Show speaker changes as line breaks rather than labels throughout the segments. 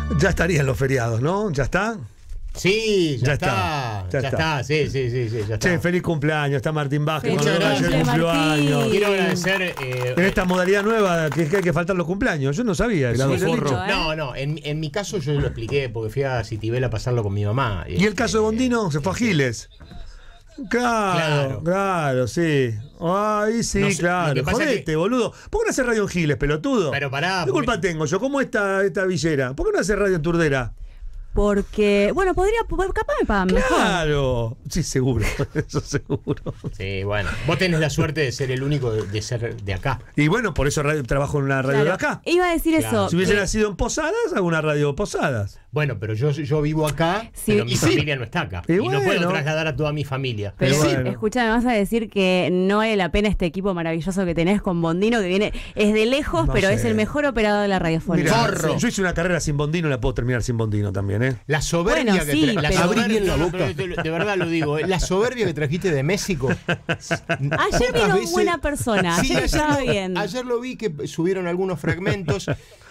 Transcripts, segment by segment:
Ya estarían los feriados, ¿no? ¿Ya está?
Sí, ya
está.
Sí, ya está.
Che, feliz cumpleaños, está Martín Vázquez.
Muchas gracias,
cumplió años.
Quiero agradecer.
En esta modalidad nueva que hay que faltar los cumpleaños. Yo no sabía eso.
Sí, mucho, ¿eh?
No, en mi caso yo lo expliqué porque fui a Citibel a pasarlo con mi mamá.
¿Y el caso de Bondino? Se fue a Giles. Claro, sí. Ay, sí,
No sé,
claro.
lo que pasa
Jodete,
que-
boludo. ¿Por qué no hace radio en Giles, pelotudo?
Pero pará,
¿Qué culpa
porque-
tengo yo? ¿Cómo esta villera? ¿Por qué no hace radio en Turdera?
Porque, bueno, capaz me pagan mejor.
Claro. Sí, seguro. Eso seguro.
Sí, bueno. Vos tenés la suerte de ser el único de ser de acá.
Y bueno, por eso trabajo en una radio de acá.
Iba a decir
Claro.
eso.
Si hubiese
que-
nacido en Posadas, hago una radio Posadas.
Bueno, pero yo vivo acá,
Sí.
pero mi
Y sí.
familia no está acá.
Y
Y no puedo
bueno.
trasladar a toda mi familia.
Pero
Y bueno.
escucha, me vas a decir que no vale la pena este equipo maravilloso que tenés con Bondino, que viene, es de lejos,
No
pero
sé.
es el mejor operador de la radiofonía.
Mirá,
Forro.
yo hice una carrera sin Bondino, la puedo terminar sin Bondino también, ¿eh?
La soberbia
Bueno,
que
sí,
la
pero-
soberbia-
Abrí bien la
no,
boca.
pero de verdad lo digo, la soberbia que trajiste de México.
Ayer vino buena persona,
Sí,
ayer estaba bien.
ayer lo vi que subieron algunos fragmentos.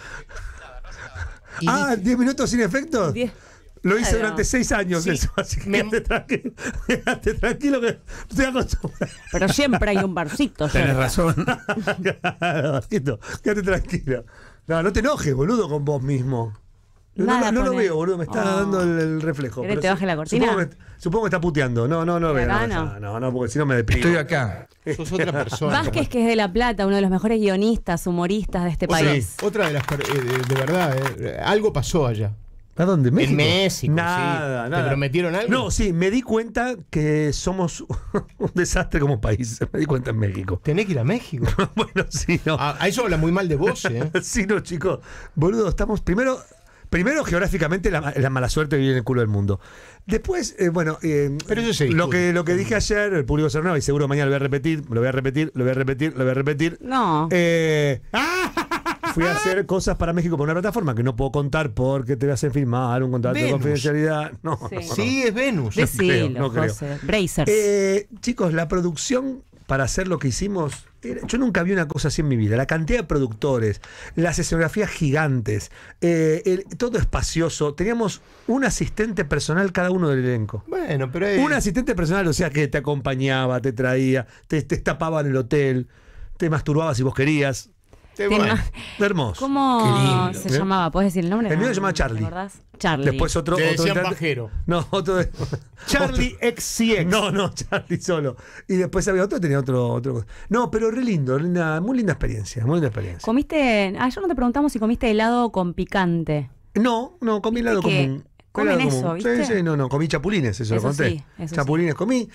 Y dije,
10 minutos sin efectos. Lo hice
Claro.
durante 6 años
Sí,
eso, así que
me-
quédate tranquilo que estoy acostumbrado.
Pero siempre hay un barcito.
Tenés
cerca.
razón.
Claro, Vasquito, quédate tranquilo. No te enojes, boludo, con vos mismo.
Nada
No lo
pone.
veo, boludo, me está
Oh.
dando el reflejo.
¿Querés
pero
te baje la cortina?
Supongo que está puteando. No lo veo.
acá
No, porque si no me deprimo.
Estoy acá.
sos otra persona.
Vázquez, que es de La Plata, uno de los mejores guionistas, humoristas de este país.
Otra de las de verdad, algo pasó allá.
¿A dónde? ¿México?
En México,
Nada,
sí.
nada.
¿Te prometieron algo?
No, sí, me di cuenta que somos un desastre como país. Me di cuenta en México.
Tenés que ir a México.
Bueno, sí, no.
A eso habla muy mal de vos, ¿eh?
Sí, no, chicos. Boludo, estamos primero geográficamente la mala suerte vive en el culo del mundo. Después,
Pero eso se
lo
discute.
que dije ayer, el público se renueva y seguro mañana lo voy a repetir, lo voy a repetir.
No.
Fui a hacer cosas para México por una plataforma que no puedo contar porque te voy a hacer firmar un contrato de
Venus.
confidencialidad. No,
Sí.
no.
Sí, es Venus.
Decilo,
no creo.
José. Brazers.
Chicos, la producción para hacer lo que hicimos, yo nunca vi una cosa así en mi vida. La cantidad de productores, las escenografías gigantes, todo espacioso. Teníamos un asistente personal cada uno del elenco.
Bueno, pero
Un asistente personal, o sea, que te acompañaba, te traía, te tapaba en el hotel, te masturbaba si vos querías.
bueno.
Hermoso.
¿Cómo
Qué lindo.
se llamaba? ¿Puedes decir el nombre?
El mío
No,
se llama
¿te
Charlie.
acordás? Charlie.
Después otro.
Le decían
intérprete-
pajero.
No, otro.
Charlie
otro-
XCX.
No, Charlie solo. Y después había otro, tenía otro. No, pero re lindo, muy linda experiencia, muy linda experiencia.
¿Comiste? Ayer no te preguntamos si comiste helado con picante.
No, comí helado
¿Viste que
común.
comen
Helado
eso,
común.
viste?
Sí, no, comí chapulines, eso lo
Eso
conté.
sí, eso
Chapulines comí.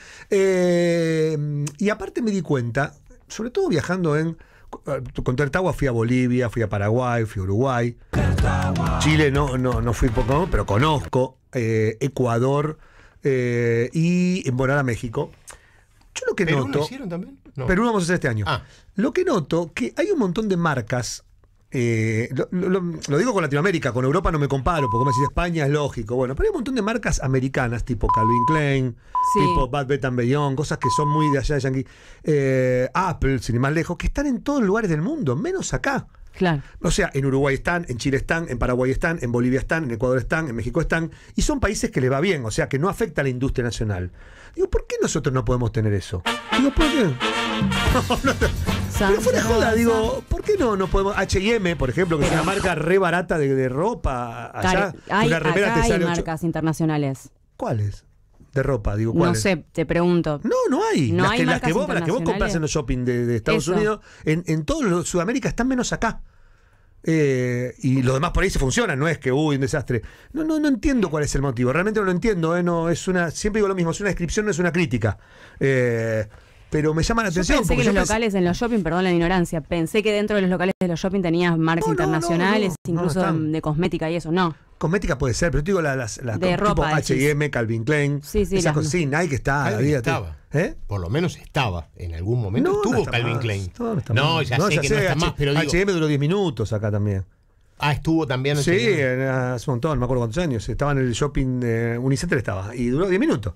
Y aparte me di cuenta, sobre todo viajando con Tertagua fui a Bolivia, fui a Paraguay, fui a Uruguay. Chile no fui poco, pero conozco. Ecuador y a México. Yo lo que
¿Perú
noto.
lo hicieron también? No.
Perú lo vamos a hacer este año.
Ah.
Lo que noto que hay un montón de marcas. Lo digo con Latinoamérica, con Europa no me comparo, porque me decís España es lógico. Bueno, pero hay un montón de marcas americanas, tipo Calvin Klein,
Sí.
tipo Bad Bath & Beyond, cosas que son muy de allá de Yankee. Apple, sin ir más lejos, que están en todos los lugares del mundo, menos acá.
Claro.
O sea, en Uruguay están, en Chile están, en Paraguay están, en Bolivia están, en Ecuador están, en México están, y son países que les va bien, o sea, que no afecta a la industria nacional. Digo, ¿por qué nosotros no podemos tener eso? Digo, ¿por qué? Pero fuera de joda, digo, ¿por qué no podemos? H&M, por ejemplo, que es una marca re barata de ropa allá. Una remera
acá
te
hay
sale
marcas internacionales.
¿Cuáles? De ropa, digo,
No
¿cuáles?
sé, te pregunto.
No hay.
No
las,
hay
que, las,
marcas
que vos, las que vos compras en los shopping de Estados
Eso.
Unidos, en todo Sudamérica están menos acá. Y los demás por ahí se funcionan, no es que un desastre. No entiendo cuál es el motivo, realmente no lo entiendo, no es siempre digo lo mismo, es una descripción, no es una crítica. Pero me llama la
Yo
atención.
pensé que
porque
los
yo
locales en los shopping, perdón la ignorancia, pensé que dentro de los locales de los shopping tenías marcas
No,
internacionales, incluso
están.
de cosmética y eso. No.
Cosmética puede ser, pero te digo las
De
tipo
ropa, decís.
H&M, Calvin Klein,
Sí,
esas
las-
cosas. Sí, Nike está, la
Calvin
vida
estaba.
¿Eh?
Por lo menos estaba. En algún momento
No
estuvo
está
Calvin
más.
Klein.
No está
No,
más.
ya sé que no está más, pero digo.
H&M duró 10 minutos acá también.
Ah, estuvo también.
Sí,
H&M.
hace un montón, no me acuerdo cuántos años. Estaba en el shopping Unicenter estaba y duró 10 minutos.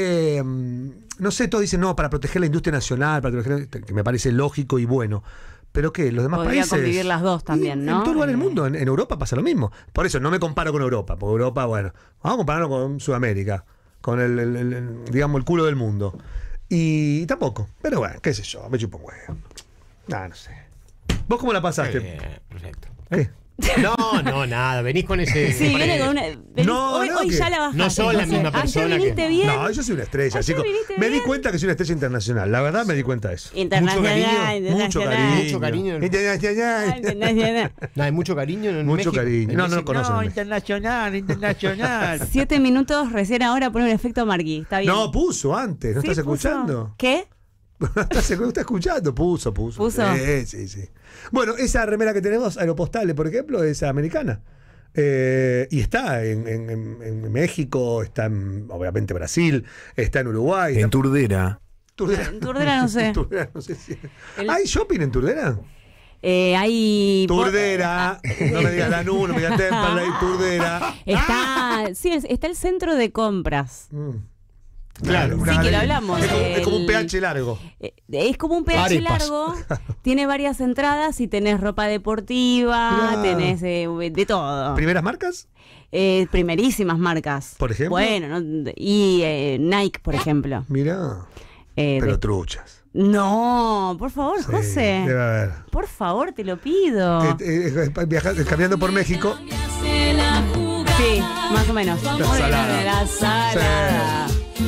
No sé, todos dicen, no, para proteger la industria nacional, para proteger, que me parece lógico y bueno. ¿Pero qué? ¿Los demás
Podría
países?
convivir las dos también,
Y
¿no?
En todo lugar del mundo. En Europa pasa lo mismo. Por eso no me comparo con Europa. Porque Europa, bueno, vamos a compararlo con Sudamérica. Con digamos, el culo del mundo. Y tampoco. Pero bueno, qué sé yo, me chupo un huevo. No sé. ¿Vos cómo la pasaste?
Perfecto.
¿Qué?
No, nada, venís con ese.
Sí, viene con una.
No,
hoy
no,
hoy
que
ya la bajaste.
no sos la misma persona
Ayer viniste
que-
bien.
No, yo soy una estrella,
Ayer
chicos.
viniste
Me di
bien.
cuenta que soy una estrella internacional. La verdad me di cuenta de eso.
Internacional,
Mucho
internacional.
cariño.
Mucho cariño.
Internacional.
Internacional.
No, hay mucho cariño en
Mucho
México.
cariño.
En
No, no
México.
conocen.
No, internacional.
7 minutos recién ahora pone un efecto Marquí. Está bien.
No, puso antes. ¿No
Sí,
estás
puso.
escuchando?
¿Qué?
No estás escuchando. Puso.
¿Puso?
Sí. Bueno, esa remera que tenemos, Aeropostale, por ejemplo, es americana. Y está en México, está en, obviamente, Brasil, está en Uruguay.
En
está
Turdera.
Turdera.
En Turdera no sé.
En Turdera, no sé si-
El-
¿Hay shopping en Turdera?
Hay.
Turdera. No me digas Lanús, no me digas Temperley, Turdera.
Está el centro de compras.
Claro,
Sí,
una
que lo
galería.
hablamos.
Es como un
El-
pH largo.
Es como un pH
Arepas.
largo, tiene varias entradas y tenés ropa deportiva,
Mirá.
tenés de todo.
¿Primeras marcas?
Primerísimas marcas.
¿Por ejemplo?
Bueno, ¿no? Y Nike, por ejemplo.
Mirá.
Eh,
Pero
de-
truchas.
No, por favor,
Sí,
José.
debe haber.
Por favor, te lo pido.
Caminando por México.
Sí, más o menos.
salada.
La salada.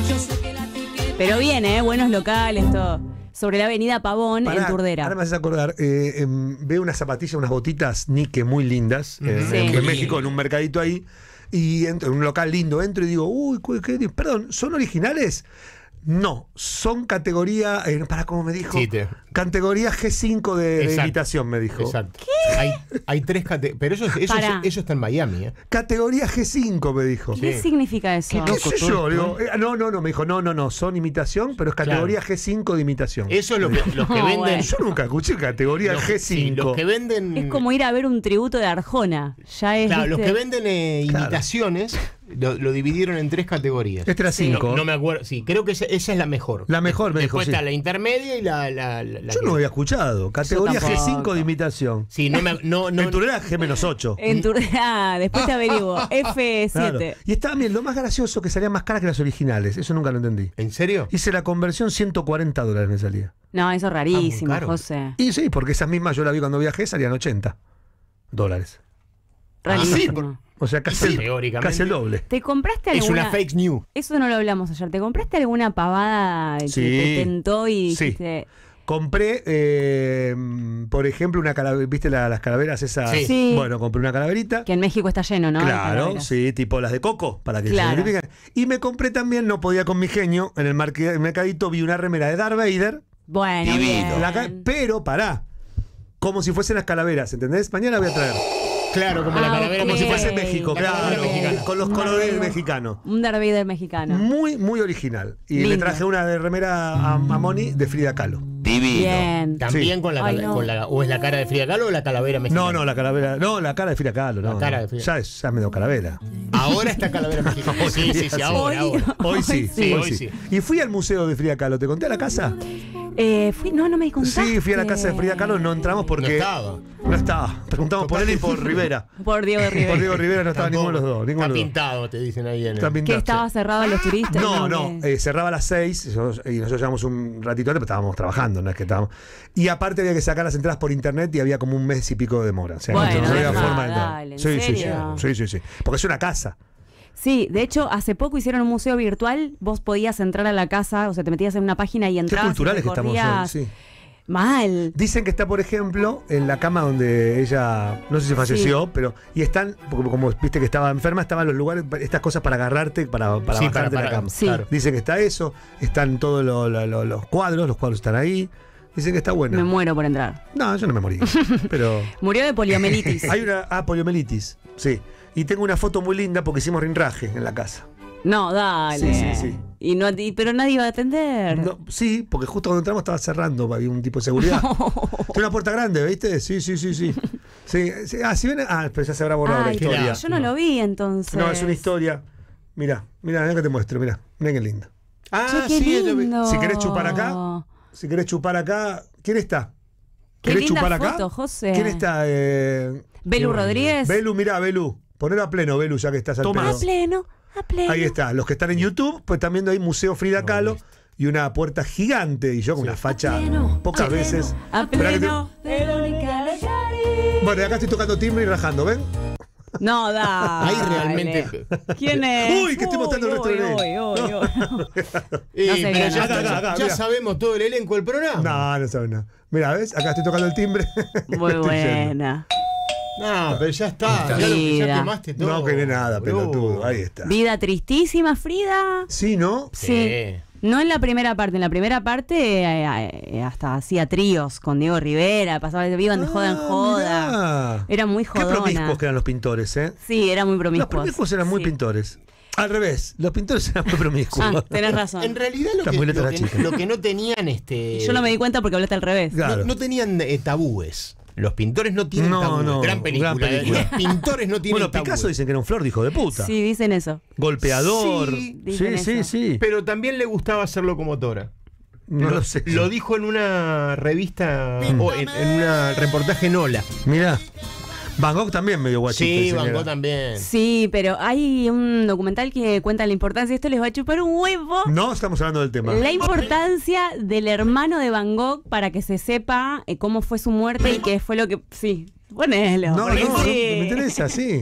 Pero bien, buenos locales, todo. Sobre la avenida Pavón,
Pará,
en Turdera.
Ahora me haces acordar. Veo unas zapatillas, unas botitas Nike muy lindas
Sí.
en México, en un mercadito ahí. Y entro en un local lindo, entro y digo, uy, perdón, ¿son originales? No, son categoría, ¿cómo me dijo?
Sí,
Categoría G5 de
Exacto.
imitación, me dijo.
Exacto. Hay tres categorías. Pero
Pará.
eso está en Miami, ¿eh?
Categoría G5, me dijo.
¿Qué
Sí.
significa eso?
¿Qué sé yo? Le digo, no, me dijo, no, son imitación, pero es categoría G5 de imitación.
Eso es lo que, los que
No,
venden.
bueno.
Yo nunca escuché categoría
los,
G5.
sí, los que venden.
Es como ir a ver un tributo de Arjona. Ya es.
Claro, los
¿viste?
que venden imitaciones lo dividieron en tres categorías.
Este era
Sí.
5.
No me acuerdo. Sí, creo que esa es la mejor.
La mejor, me dijo,
Después
sí.
está la intermedia y la
Yo no había escuchado. Categoría
Yo tampoco.
G5 de imitación.
Sí, no.
En Turdera G-8.
En después te averiguo. F7.
Claro. Y estaba bien, lo más gracioso que salían más caras que las originales. Eso nunca lo entendí.
¿En serio?
Hice la conversión, $140 me salía.
No, eso es rarísimo,
caro.
José.
Y sí, porque esas mismas yo la vi cuando viajé, salían $80.
Rarísimo.
O sea, casi,
Teóricamente.
casi el doble.
¿Te compraste
Es
alguna?
una fake news.
Eso no lo hablamos ayer. ¿Te compraste alguna pavada que
Sí.
te tentó y
Sí.
dijiste?
Compré, por ejemplo, una calavera. ¿Viste las calaveras esas?
Sí.
Sí.
Bueno, compré una calaverita.
Que en México está lleno, ¿no? De
Claro,
calaveras.
sí, tipo las de coco, para que
Claro.
se identifiquen. Y me compré también, no podía con mi genio, en el mercadito vi una remera de Darth Vader,
Bueno,
Divino.
bien.
pero pará, como si fuesen las calaveras, ¿entendés? Mañana voy a traer.
Claro, como la calavera
Como si
ok.
fuese México,
La
claro,
calavera mexicana.
con los colores mexicanos.
Un Darth Vader mexicano.
Muy, muy original. Y le
Lindo.
traje una de remera a Moni de Frida Kahlo.
Divino.
Bien.
También
Sí.
con la,
Ay, no.
o es la cara de Frida Kahlo o la calavera mexicana.
No, la calavera, no, la cara de Frida Kahlo.
La
No,
cara
no.
de Frida.
Ya me dio calavera.
Ahora está calavera mexicana. Sí, ahora.
Hoy sí,
sí, hoy sí.
Y fui al museo de Frida Kahlo, ¿te conté a la casa?
No me di contaste.
Sí, fui a la casa de Frida Kahlo, no entramos porque...
No estaba.
No estaba. Preguntamos por él y por Rivera.
Por Diego
Por
Rivera.
Diego Rivera no estaba ninguno de los dos. Ninguno
Está
de los dos.
pintado, te dicen ahí en
Está
el...
Que
pintado,
estaba
sí.
cerrado a los turistas.
No,
Que-
cerraba a las 6 y nosotros llevamos un ratito antes, pero estábamos trabajando, no es que estábamos. Y aparte había que sacar las entradas por internet y había como un mes y pico de demora. O sea,
Bueno,
no había
dejá,
forma de entrar.
dale, ¿en
sí,
serio?
sí. Porque es una casa.
Sí, de hecho, hace poco hicieron un museo virtual. Vos podías entrar a la casa, o sea, te metías en una página y
Qué
entrabas. y
culturales que estamos hoy.
recorrías.
Sí.
Mal.
Dicen que está, por ejemplo, en la cama donde ella, no sé si falleció, pero. Y están, como viste que estaba enferma, estaban los lugares, estas cosas para agarrarte, para
Sí,
bajarte
para-
de la cama.
Sí.
Claro.
Dicen que está eso, están todos los cuadros están ahí. Dicen que está bueno.
Me muero por entrar.
No, yo no me morí. Pero.
Murió de poliomielitis.
Hay una. Poliomelitis. Sí. Y tengo una foto muy linda porque hicimos rinraje en la casa.
No, dale.
Sí.
Pero nadie iba a atender.
No, sí, porque justo cuando entramos estaba cerrando, había un tipo de seguridad. Tiene una puerta grande, ¿viste? Sí. Sí, sí, si ven. Pero ya se habrá borrado la
Ay,
historia.
claro.
yo no lo vi entonces.
No, es una historia. Mirá que te muestro, mirá qué linda.
Ah,
Che, qué
sí,
lindo.
Si querés chupar acá, ¿quién está?
Qué
¿Querés
linda
chupar acá?
foto, José.
¿Quién está?
Belu Rodríguez.
Belu, mirá, Belu. Ponelo a pleno, Belu, ya que estás al
A
pedo.
pleno, a pleno.
Ahí está. Los que están en YouTube, pues también viendo ahí Museo Frida Kahlo y una puerta gigante. Y yo con una facha pocas veces.
A
Esperá que te-
pleno. Verónica Lacari.
Bueno, y acá estoy tocando timbre y rajando, ¿ven?
No, da.
Ahí realmente.
¿Quién es?
Uy, que estoy mostrando el resto del elenco.
No se
Pero
vio
ya,
nada.
Acá,
ya
mirá.
sabemos todo el elenco del programa.
No sabes nada. Mira, ¿ves? Acá estoy tocando el timbre.
Muy
Estoy yendo.
buena.
No, pero ya está. Ya,
Vida.
ya quemaste todo.
No quedé nada,
boludo.
pelotudo. Ahí está.
Vida tristísima, Frida.
Sí, ¿no?
Sí. No en la primera parte. En la primera parte hasta hacía tríos con Diego Rivera. Pasaba, iban de joda en joda.
Mirá.
Era muy
Qué
jodona.
promiscuos que eran los pintores, ¿eh?
Sí, era muy
Los
promiscuo.
promiscuos eran muy pintores. Al revés, los pintores eran muy promiscuos.
Ah, tenés razón.
En realidad
Está muy letra la chica.
lo que no tenían
Yo no me di cuenta porque hablaste al revés.
Claro.
no tenían tabúes. Los pintores no tienen
No,
tabúes.
no,
gran película.
gran película.
Los pintores no tienen
Bueno,
tabúes.
Picasso dicen que era un flor de hijo de puta.
Sí, dicen eso.
Golpeador.
Sí,
dicen
Sí,
eso.
sí.
Pero también le gustaba ser locomotora.
No lo sé.
Lo dijo en una revista o en un reportaje en Hola.
Mirá. Van Gogh también medio guachito.
Sí,
dicen que
Van
era.
Gogh también.
Sí, pero hay un documental que cuenta la importancia. Esto les va a chupar un huevo.
No estamos hablando del tema.
La importancia del hermano de Van Gogh para que se sepa cómo fue su muerte y qué fue lo que. Sí, ponelo.
No,
porque
no,
sí.
me interesa, sí.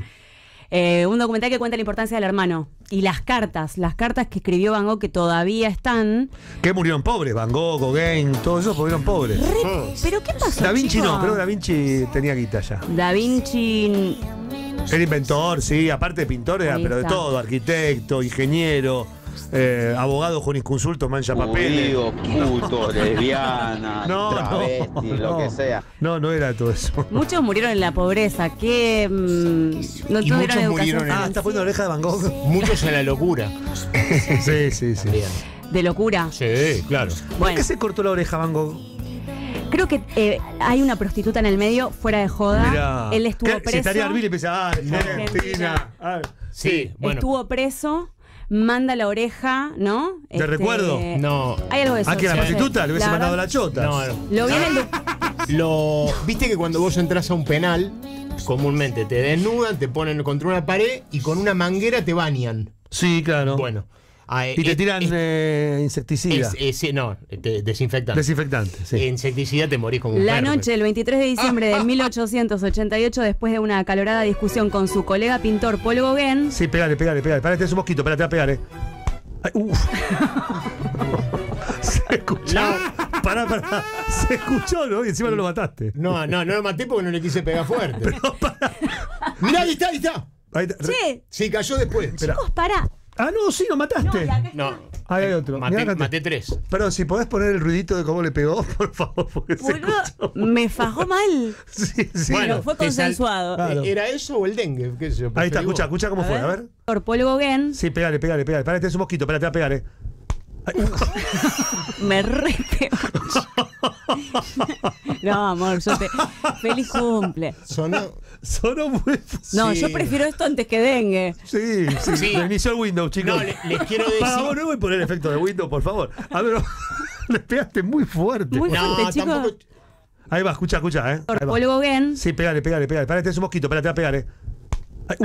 Un documental que cuenta la importancia del hermano. Y las cartas que escribió Van Gogh que todavía están.
Que murieron pobres, Van Gogh, Gauguin, todos esos murieron pobres.
¿Pero qué pasó?
Da Vinci
chicos?
no, pero Da Vinci tenía guita ya.
Da Vinci.
Era inventor, sí, aparte de pintor era,
Ahí
pero de
está.
todo, arquitecto, ingeniero, abogado, jurisconsulto, mancha papeles.
Judío, puto, lesbiana,
No,
travesti,
no,
lo
no.
que sea.
No era todo eso.
Muchos murieron en la pobreza, que no
Y
tuvieron
muchos
educación
murieron en-
Ah, ¿estás poniendo la oreja de Van Gogh?
Muchos en la locura.
Sí.
Bien.
de locura.
Sí, claro.
¿Por
Bueno,
qué se cortó la oreja Van Gogh?
creo que hay una prostituta en el medio, fuera de joda.
Mirá.
Él estuvo
Si
preso.
estaría Arbil y empieza, Argentina. Ah,
Sí, bueno.
Estuvo preso, manda la oreja, ¿no?
¿De recuerdo?
No.
Hay algo de eso.
Ah, que la
sí.
prostituta le hubiese
La
mandado
verdad,
la chota.
No.
Lo vi en el
Viste que cuando vos entras a un penal, comúnmente te desnudan, te ponen contra una pared y con una manguera te bañan.
Sí, claro.
Bueno.
Y te tiran insecticida.
No, desinfectante.
Desinfectante, sí.
Insecticida te morís como un
La
perro.
noche del 23 de diciembre de 1888, después de una acalorada discusión con su colega pintor Paul Gauguin,
Sí, pegale. Parate, es un mosquito, espérate, va a pegar, Ay, Se escuchó. Pará. Se escuchó, ¿no? Y encima no lo mataste.
No lo maté porque no le quise pegar fuerte. Mirá, ahí está.
Ahí está.
che,
Sí, cayó después.
Espera.
chicos, pará.
Ah, no, sí, lo mataste.
No.
Ahí hay otro. Mirá acá.
Maté 3.
Perdón, si podés poner el ruidito de cómo le pegó, por favor, porque se
Boludo,
escuchó.
me fajó mal.
Sí.
Bueno, fue
te sal-
consensuado.
Claro.
¿Era eso o el dengue? ¿Qué sé yo?
Ahí está,
Preferí vos.
escucha cómo fue, a ver.
Por Paul Gauguin,
Sí, pegale. Parate, es un mosquito, espérate, va a pegar, Ay,
me re pegó. No, amor, feliz cumple.
Sonó
muy.
No,
Sí.
yo prefiero esto antes que dengue.
Sí.
Sí.
Reinició el Windows, chicos.
No, les quiero
Por
decir.
favor, no voy a poner efecto de Windows, por favor. A ver, le pegaste muy fuerte.
Muy
No,
fuerte, chicos.
tampoco.
Ahí va, escucha,
Por
Ahí va.
Paul Gauguin.
Sí, pegale. Parate, es un mosquito, espérate, va a pegar, Ay,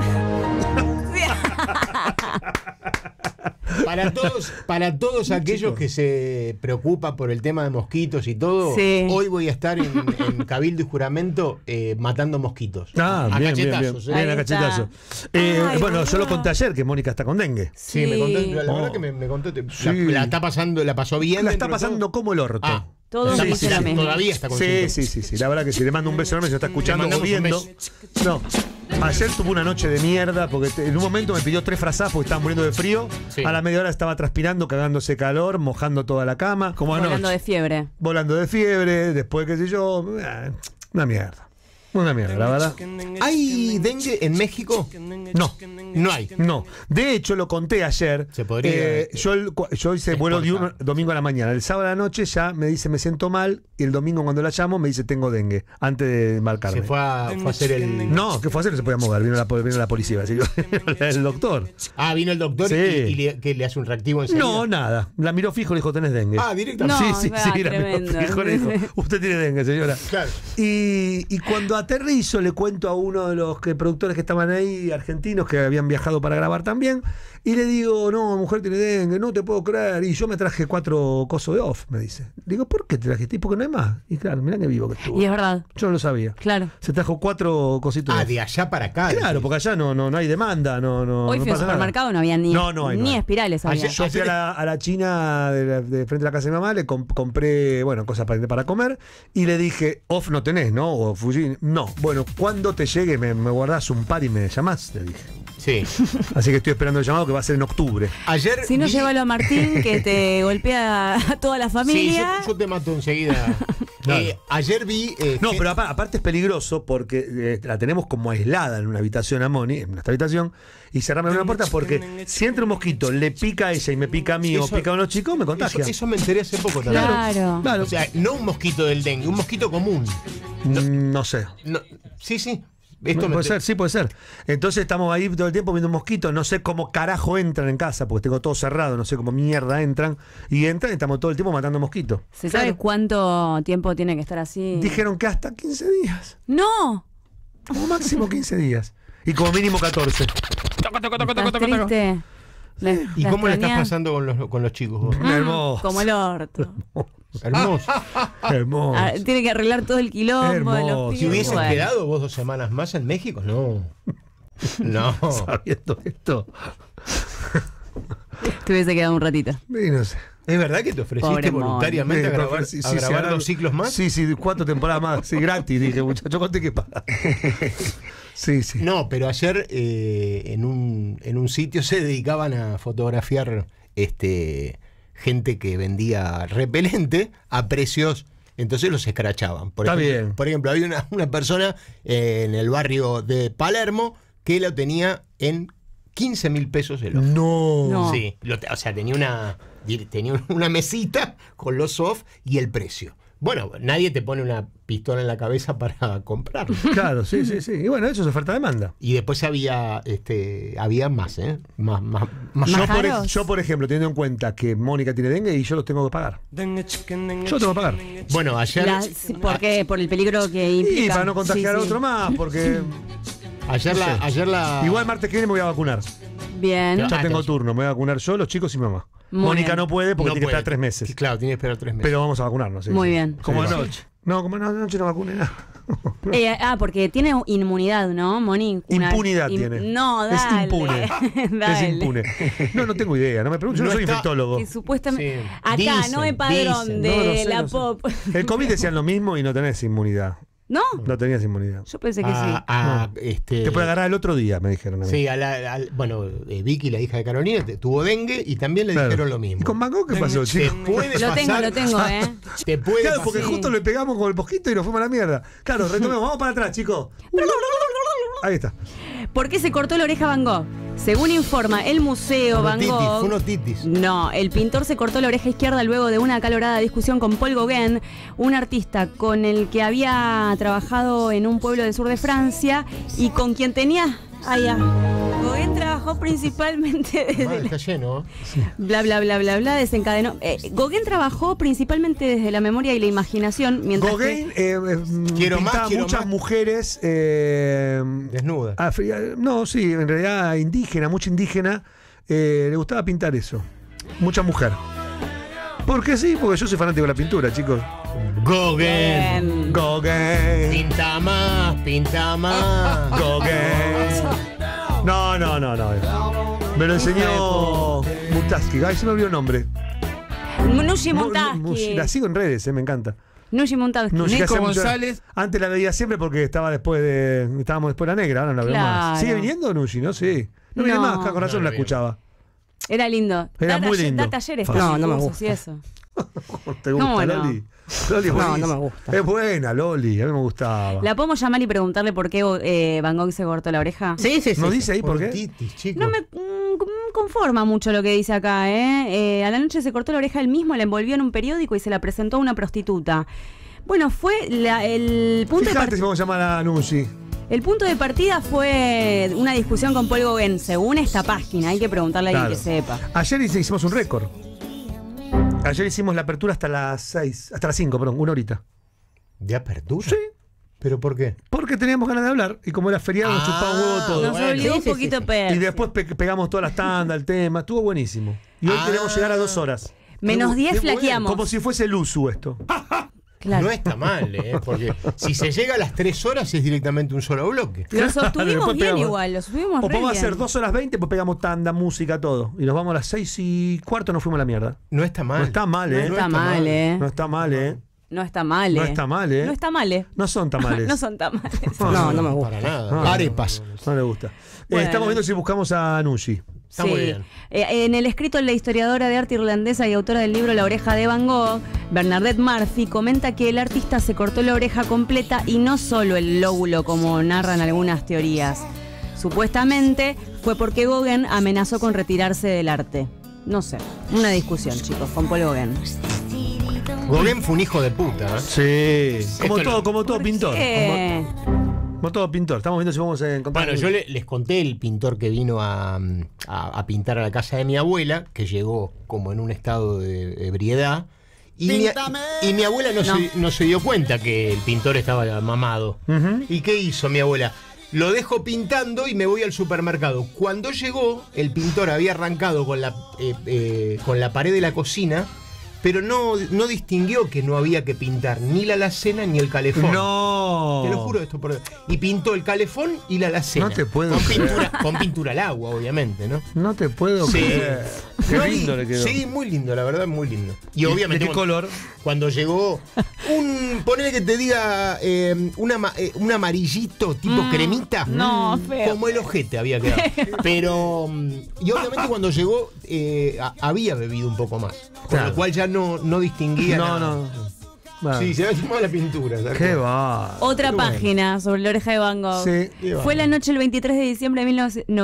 Para todos aquellos que se preocupan por el tema de mosquitos y todo,
Sí.
hoy voy a estar en Cabildo y Juramento matando mosquitos.
Ah,
A
bien,
cachetazos,
bien.
¿eh?
Ahí
Bien, a
está.
cachetazo.
Ay,
Bueno, yo lo
boludo.
conté ayer que Mónica está con dengue.
Sí, me contó, la
Oh.
verdad que me contó.
Sí.
La está pasando, la pasó bien.
La
dentro
está
de todo.
pasando como el orto.
Ah,
Todos
la
me
está-
dicen lo mismo.
Todavía está con
Sí,
síntomas.
sí. La verdad que sí. Le mando un beso enorme si no está escuchando o
mandamos un
viendo.
beso.
No. Ayer tuvo una noche de mierda porque en un momento me pidió 3 frazadas porque estaba muriendo de frío.
Sí.
A la media hora estaba transpirando, cagándose calor, mojando toda la cama. Como anoche.
Hablando de fiebre.
Volando de fiebre, después qué sé yo. Una mierda. Una mierda, la verdad.
¿Hay dengue en México?
No,
No hay.
No, de hecho lo conté ayer.
Se podría,
Yo hice vuelo de un domingo a la mañana. El sábado a la noche ya me dice me siento mal y el domingo cuando la llamo me dice tengo dengue antes de embarcarme.
Se fue a hacer el.
No, ¿qué fue a hacer? No se podía mover. Vino la policía. Así que, el doctor.
Ah, vino el doctor
Sí.
¿que le hace un reactivo enseguida?
No, nada. La miró fijo y le dijo tenés dengue.
Ah, directamente.
No,
sí, la miró
tremendo.
fijo y le dijo usted tiene dengue, señora.
Claro.
Y cuando aterrizo le cuento a uno de los productores que estaban ahí, argentinos, que habían viajado para grabar también, y le digo, no, mujer tiene dengue, no te puedo creer, y yo me traje 4 cosos de off, me dice. Le digo, ¿por qué te trajiste? Porque no hay más. Y claro, mirá que vivo que estuvo.
Y es verdad.
Yo no lo sabía.
Claro.
Se trajo 4 cositos de off.
De allá para acá.
Claro, porque allá no hay demanda, no
Hoy
no
fui al
pasa nada.
supermercado, no había ni,
No hay.
espirales. Había.
Yo fui a la China de frente a la casa de mi mamá, le compré, cosas para comer, y le dije, off no tenés, ¿no? O Fuji, no. Bueno, cuando te llegue me guardás un par y me llamás, le dije.
Sí.
Así que estoy esperando el llamado que va a ser en octubre.
Ayer.
Si no, llévalo a Martín, que te golpea a toda la
Sí,
familia.
yo te mato enseguida.
Claro.
Ayer vi.
No, pero aparte es peligroso porque la tenemos como aislada en una habitación a Moni, en nuestra habitación, y cerramos una puerta porque si entra un mosquito, le pica a ella y me pica a mí o pica a unos chicos, me contagia.
Eso me enteré hace poco también.
Claro.
O sea, no un mosquito del dengue, un mosquito común.
No sé.
No, sí.
Puede ser, sí puede ser. Entonces estamos ahí todo el tiempo viendo un mosquito, no sé cómo carajo entran en casa, porque tengo todo cerrado, no sé cómo mierda entran, y estamos todo el tiempo matando mosquitos.
¿Se sabe cuánto tiempo tiene que estar así?
Dijeron que hasta 15 días,
¡No!
como máximo 15 días, y como mínimo 14.
¿Estás triste?
¿Y cómo le estás pasando con los chicos vos?
Hermoso.
Como el orto.
Hermoso.
Hermoso.
Tiene que arreglar todo el quilombo de
Hermoso.
los pibes.
Si hubieses
Bueno,
quedado vos 2 semanas más en México, no. No.
Sabiendo esto.
te hubiese quedado un ratito.
Y no sé.
¿Es verdad que te ofreciste
Pobre
voluntariamente a grabar,
Sí,
a grabar
sí,
2 ciclos más?
Sí, 4 temporadas más. Sí, gratis. Dije, muchacho, conté que paga. Sí.
No, pero ayer en un sitio se dedicaban a fotografiar gente que vendía repelente a precios, entonces los escrachaban. Por ejemplo, había una persona en el barrio de Palermo que lo tenía en 15.000 pesos el off.
No.
Sí, o sea, tenía una mesita con los off y el precio. Bueno, nadie te pone una pistola en la cabeza para comprarlo.
Claro, sí. Y bueno, eso es oferta-demanda.
Y después había más, ¿eh? Más
Yo, por ejemplo, teniendo en cuenta que Mónica tiene dengue y yo los tengo que pagar. Yo lo tengo que pagar.
Bueno, ayer.
¿Por qué? Por el peligro que implica.
Y para no contagiar a otro más, porque.
Ayer la.
Igual martes que viene me voy a vacunar.
Bien.
Ya tengo turno, me voy a vacunar yo, los chicos y mi mamá.
Muy
Mónica
bien.
no puede porque
No
tiene que
puede.
esperar 3 meses.
Claro, tiene que esperar 3 meses.
Pero vamos a vacunarnos. Sí,
Muy
sí.
bien.
Como
Sí.
anoche. No, como anoche no vacuné nada.
Porque tiene inmunidad, ¿no, Moni?
Impunidad tiene.
No, dale.
Es impune.
Dale.
Es impune. No tengo idea, no me pregunto. Yo no soy infectólogo.
Que supuestamente.
Sí.
Acá,
Dicen,
no el padrón
dicen.
de
No, no sé,
la
no sé.
pop.
El COVID decían lo mismo y no tenés inmunidad.
¿No?
No tenías inmunidad.
Yo pensé que sí.
Te puede agarrar el otro día, me dijeron a mí.
Sí, Vicky, la hija de Carolina, tuvo dengue y también le
Claro.
dijeron lo mismo.
¿Y con Mango qué pasó,
Te
chico?
puede
Lo
pasar.
tengo, ¿eh?
Te puede
Claro,
pasar.
porque justo le pegamos con el mosquito y nos fuimos a la mierda. Claro, retomemos, vamos para atrás, chicos. Ahí está.
¿Por qué se cortó la oreja Van Gogh? Según informa el Museo Van
Fue
Gogh.
una otitis.
No, el pintor se cortó la oreja izquierda luego de una acalorada discusión con Paul Gauguin, un artista con el que había trabajado en un pueblo del sur de Francia y con quien tenía. Gauguin trabajó principalmente desde.
Está lleno.
Bla, bla, bla, bla, bla, desencadenó. Gauguin trabajó principalmente desde la memoria y la imaginación. Mientras
Gauguin
Quiero
pintaba
más, quiero
muchas
más.
mujeres.
Desnuda.
No, sí, en realidad indígena, mucha indígena. Le gustaba pintar eso. Mucha mujer. ¿Por qué sí? Porque yo soy fanático de la pintura, chicos.
Gauguin.
Gauguin.
Pinta más.
Gauguin. No. Me lo enseñó Mutaski. Ay, se me olvidó el nombre.
Nushi Montaski.
La sigo en redes, me encanta.
Nushi Montaski.
Nushi, que
Nico
hace mucho-
González.
Antes la veía siempre porque estábamos después de la negra, ahora no la veo más.
Claro.
¿Sigue viniendo Nushi? No, sí. No viene
No.
más, acá con razón
No,
la
no viene.
escuchaba.
Era lindo.
Era muy lindo.
Da talleres,
No,
con
no me
cursos
gusta.
y eso.
¿Te gusta,
¿Cómo no?
Loli? Loli es
No,
buenísima.
no me gusta.
Es buena, Loli. A mí me gustaba.
¿La podemos llamar y preguntarle por qué Van Gogh se cortó la oreja?
Sí, sí, sí.
¿No
sí.
dice ahí por qué?
Titis, chico.
No me conforma mucho lo que dice acá, ¿eh? A la noche se cortó la oreja él mismo, la envolvió en un periódico y se la presentó a una prostituta. Bueno, fue el punto de
Fíjate
partida.
si vamos a llamar a Nushi.
El punto de partida fue una discusión con Paul Gauguin, según esta página. Hay que preguntarle a alguien que sepa.
Ayer hicimos un récord. Ayer hicimos la apertura hasta las 6, hasta las 5, perdón, 1 horita.
¿De apertura?
Sí.
¿Pero por qué?
Porque teníamos ganas de hablar y como era feriado nos chupaba un huevo todo.
Nos obligó un
sí, sí,
poquito
sí.
Percy.
Y después pegamos todas las tandas, el tema, estuvo buenísimo. Y hoy queremos llegar a 2 horas.
Menos 10
qué bueno.
flaqueamos.
Como si fuese el uso esto.
Claro.
No está mal, porque si se llega a las 3 horas es directamente un solo bloque.
Lo sostuvimos
Después
bien
pegamos.
igual, lo subimos
O
re
podemos
bien.
hacer 2 horas 20, pues pegamos tanda, música, todo. Y nos vamos a las 6:15, nos fuimos a la mierda.
No está mal.
No está mal,
No
¿eh?
está mal, ¿eh?
No está mal, ¿eh?
No está mal,
No está mal, ¿eh?
No está mal, ¿eh?
No son tamales.
No son tamales.
No, no me gusta.
Para nada.
No,
Arepas.
No le gusta.
Bueno.
Estamos viendo si buscamos a Nushi.
Está muy bien.
En el escrito, la historiadora de arte irlandesa y autora del libro La oreja de Van Gogh, Bernadette Murphy, comenta que el artista se cortó la oreja completa y no solo el lóbulo, como narran algunas teorías. Supuestamente fue porque Gauguin amenazó con retirarse del arte. No sé, una discusión, chicos, con Paul Gauguin.
Gauguin fue un hijo de puta, ¿eh?
Sí. Como todo pintor. Como todo pintor. Estamos viendo si vamos a encontrar.
Bueno, yo les conté el pintor que vino a pintar a la casa de mi abuela, que llegó como en un estado de ebriedad. Y mi abuela no se dio cuenta que el pintor estaba mamado. ¿Y qué hizo mi abuela? Lo dejo pintando y me voy al supermercado. Cuando llegó, el pintor había arrancado con la pared de la cocina, pero no distinguió que no había que pintar ni la alacena ni el calefón.
No.
Te lo juro esto. Y pintó el calefón y la alacena.
No te puedo
con pintura al agua, obviamente, ¿no?
No te puedo
Sí.
creer. Qué
No,
lindo le quedó.
Sí, muy lindo, la verdad, muy lindo. Y
¿De
obviamente
qué color?
cuando llegó ponele que te diga un amarillito tipo cremita.
No, feo.
Como el ojete había quedado. Pero y obviamente cuando llegó había bebido un poco más. Con
Claro.
lo cual ya no distinguía
No,
nada.
no. Bueno.
Sí, se había quemado la pintura. ¿sabes?
Qué va.
Otra
Qué bueno.
página sobre la oreja de Van Gogh.
Sí.
Fue la noche del 23 de diciembre de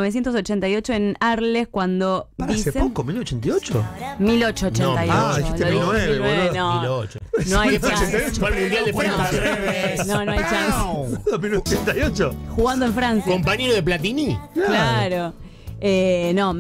1988 en Arles cuando
¿Para hace
dicen...
poco? ¿1888?
1888.
No, dijiste
Lo dije
19,
19,
boludo.
no.
2008.
No hay
¿Qué fue?
chance.
Fue el Mundial de Francia.
No, no hay chance.
¿1988?
Jugando en Francia.
Compañero de Platini.
Claro. No,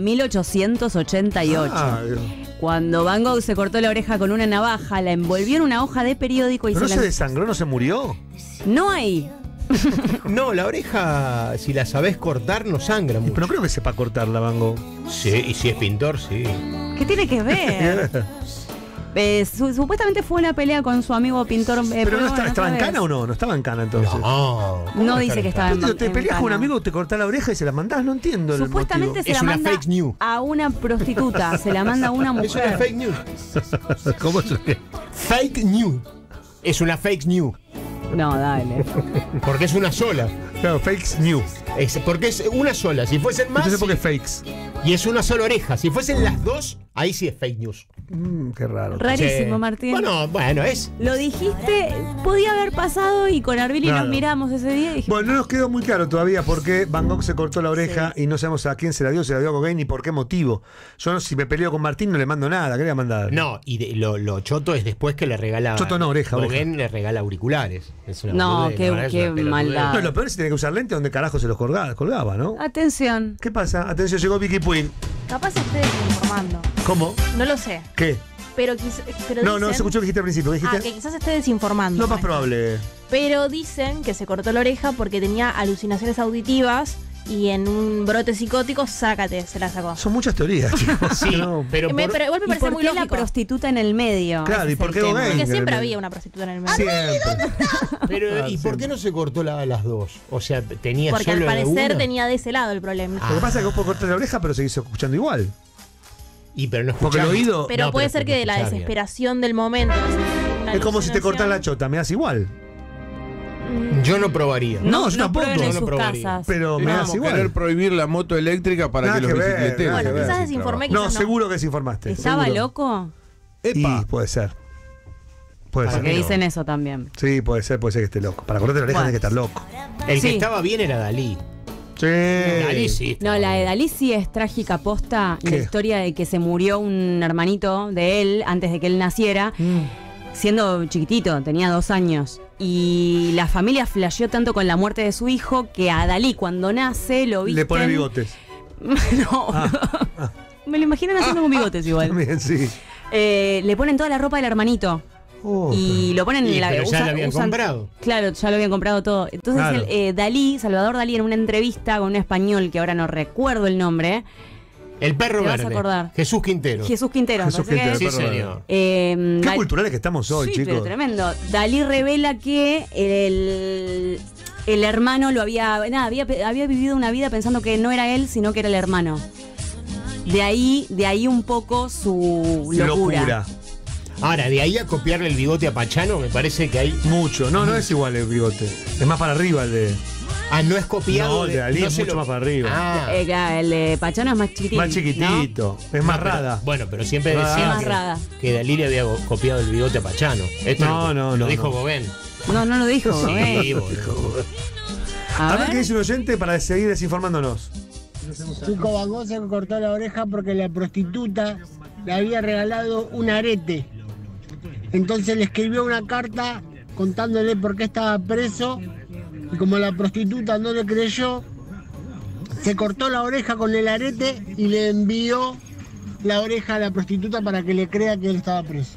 1888.
Ah,
Cuando Van Gogh se cortó la oreja con una navaja, la envolvió en una hoja de periódico y
¿pero no
se
se
la...
desangró, no se murió?
No hay.
No, la oreja, si la sabés cortar, no sangra mucho.
Pero no creo que sepa cortarla, Van Gogh.
Sí, y si es pintor, sí.
¿Qué tiene que ver? Supuestamente fue una pelea con su amigo pintor.
¿Pero no
bueno,
estaba en
sabes.
cana o no? No estaba en cana entonces.
No.
No dice que estaba en
Pero te
en
peleas con un
cana.
amigo, te cortás la oreja y se la mandás, no entiendo el
Supuestamente
motivo.
se
Es
la
una
manda
fake news.
a una prostituta, se la manda a una mujer.
Es una fake news.
¿Cómo es?
Fake news. Es una fake news.
No, dale.
Porque es una sola.
Claro, fakes new.
Porque es una sola. Si fuesen más.
Entonces, ¿por qué fakes?
Y es una sola oreja. Si fuesen las dos, ahí sí es fake news.
Qué raro.
Rarísimo,
Sí.
Martín.
Bueno, es.
Lo dijiste, podía haber pasado y con Arbili
Claro.
nos miramos ese día y dijimos,
Bueno, no nos quedó muy claro todavía por qué Van Gogh se cortó la oreja y no sabemos a quién se la dio a Gauguin ni por qué motivo. Yo si me peleo con Martín no le mando nada, ¿qué le voy a mandar?
No, y lo choto es después que le regala.
Choto no, oreja.
Gauguin le regala auriculares. Es una
No,
boludez,
qué-
la verdad, es
qué
una pelotudez.
maldad.
No, lo peor es que tiene que usar lentes donde carajo se los colgaba, ¿no?
atención.
¿Qué pasa? Atención, llegó Vicky Puin.
Capaz esté desinformando.
¿Cómo?
No lo sé.
¿Qué?
Pero, pero
No, no
dicen-
se escuchó lo que dijiste al principio. ¿Qué dijiste?
Ah, que quizás esté desinformando.
Lo más probable.
Pero dicen que se cortó la oreja porque tenía alucinaciones auditivas y en un brote psicótico, sácate, se la sacó.
Son muchas teorías, chicos.
Sí,
No.
pero
Pero igual me
¿Y
parece
por
muy
qué la
lógico.
prostituta en el medio?
Claro,
Ese
¿y
es
por
el
qué
tema.
Gauguin?
Porque
en
siempre
el-
había una prostituta en el medio.
Siempre.
¿y por qué no se cortó las dos? O sea, tenía
Porque
solo
al parecer
una.
tenía de ese lado el problema.
Lo que pasa es que vos podés cortar la oreja, pero seguís escuchando igual.
Pero no
Porque el
escuchás.
oído.
Pero
No,
puede
pero
ser que de la
escuchás bien.
desesperación del momento. una
Es como si te cortas la
alucinación.
chota, me das igual.
Yo no probaría.
No, yo tampoco.
prueben en
Yo no
sus
probaría.
casas.
Pero me
Es
das
como
igual.
querer prohibir la moto eléctrica para
Nada
que los
que ver,
bicicleteros.
nada
Bueno,
que ver.
quizás desinformé,
No,
quizás no.
seguro que desinformaste.
¿Estaba
seguro.
loco?
Epa.
Y puede ser. Puede ser.
Porque dicen eso también.
Sí, puede ser que esté loco. Para cortarte la oreja
Bueno.
tiene que estar loco.
El que
Sí.
estaba bien era Dalí.
Sí.
Dalí sí.
No, la de Dalí sí es trágica posta. La
¿Qué?
historia de que se murió un hermanito de él antes de que él naciera, siendo chiquitito, tenía 2 años. Y la familia flasheó tanto con la muerte de su hijo que a Dalí cuando nace lo visten...
Le pone bigotes.
No, me lo imaginan haciendo con bigotes igual.
También, sí.
Le ponen toda la ropa del hermanito.
Oh,
Y lo ponen
Y,
en la
pero ya lo habían comprado.
Claro, ya lo habían comprado todo. Entonces
Claro.
Dalí, Salvador Dalí, en una entrevista con un español que ahora no recuerdo el nombre,
El perro
Te vas a
verde.
acordar.
Jesús Quintero.
Jesús Quintero.
Jesús
parece que
Quintero,
es.
Sí,
perro
señor.
Qué
Dalí-
culturales que estamos hoy,
sí,
chicos.
pero tremendo. Dalí revela que el hermano lo había vivido una vida pensando que no era él, sino que era el hermano. De ahí un poco su locura.
Ahora, de ahí a copiarle el bigote a Pachano, me parece que hay.
Mucho. No es igual el bigote. Es más para arriba el de.
Ah, no es copiado.
No, el de Dalí es
se
mucho más para arriba.
Ah,
El de Pachano es más chiquitito.
Más chiquitito. Es más rada.
Bueno, pero siempre
Ah.
decía
Es más rada.
que Dalí le había copiado el bigote a Pachano. Esto
No,
lo
no,
dijo
no.
Gobén.
No lo dijo.
Sí, boludo.
A ver qué dice un oyente para seguir desinformándonos.
Chico Bagó se cortó la oreja porque la prostituta le había regalado un arete. Entonces le escribió una carta contándole por qué estaba preso y como la prostituta no le creyó, se cortó la oreja con el arete y le envió la oreja a la prostituta para que le crea que él estaba preso.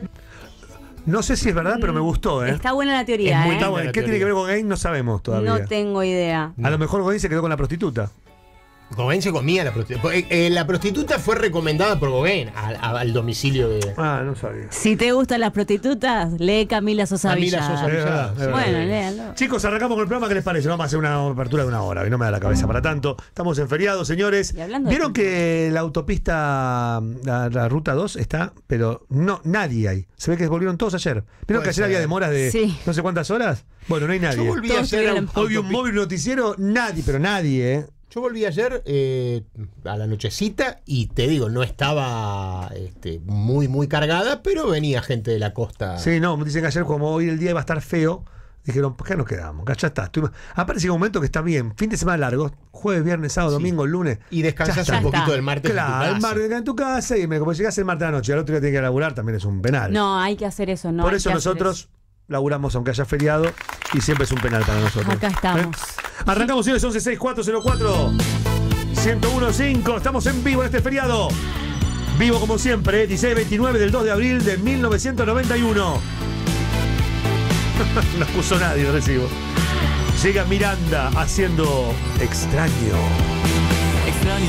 No sé si es verdad, pero me gustó, ¿eh?
Está buena la teoría,
Es muy
Está
¿eh?
bueno.
la
¿Qué tiene
teoría.
que ver con Gain? No sabemos todavía.
No tengo idea.
A lo mejor Gain se quedó con la prostituta.
Gobén se comía a la prostituta. La prostituta fue recomendada por Gobén al domicilio de.
Ah, no sabía.
Si te gustan las prostitutas, lee Camila Sosa
Camila
Villada.
Sosa
Es verdad, es verdad.
Bueno, léalo.
Chicos, arrancamos con el programa. ¿Qué les parece? Vamos a hacer una apertura de 1 hora y no me da la cabeza para tanto. Estamos en feriado, señores.
Y hablando de
¿Vieron que la autopista, la ruta 2 está? Pero no, nadie hay. Se ve que volvieron todos ayer. ¿Vieron que ayer
ser.
había demoras de
Sí.
no sé cuántas horas? Bueno, no hay nadie.
Yo volví
Todos
ayer.
tuvieron-
Hoy vi un móvil noticiero, nadie, pero nadie, ¿eh?
Yo volví ayer a la nochecita y te digo, no estaba muy, muy cargada, pero venía gente de la costa.
Sí, no, dicen que ayer como hoy el día iba a estar feo, dijeron, ¿por qué nos quedamos? Ya está. Aparte llega un momento que está bien, fin de semana largo, jueves, viernes, sábado,
Sí.
domingo, lunes.
Y descansas
Ya
un
está.
poquito
está.
del martes
Claro,
en tu
el
casa.
martes en tu casa y como llegás el martes a la noche y al otro día tienes que ir a laburar, también es un penal.
No, hay que hacer eso, ¿no?
Por
hay
eso
que hacer
nosotros laburamos aunque haya feriado y siempre es un penal para nosotros.
Acá estamos.
Arrancamos, señores, 116404 1015. Estamos en vivo en este feriado. Vivo como siempre, 16-29 del 2 de abril de 1991. No puso nadie, recibo. Llega Miranda haciendo extraño.